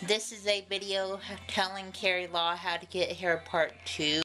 This is a video telling Carrie Law how to get hair part 2.